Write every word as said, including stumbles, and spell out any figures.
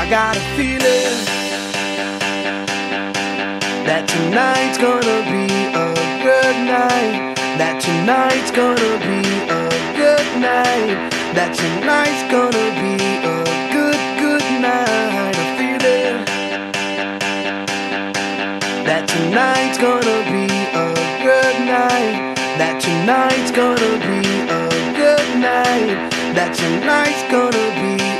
got a feeling that tonight's gonna be a good night. That tonight's gonna be a good night. That tonight's gonna be a good, good night. A feeling that tonight's gonna be a good night. That tonight's gonna be a good night. That tonight's gonna be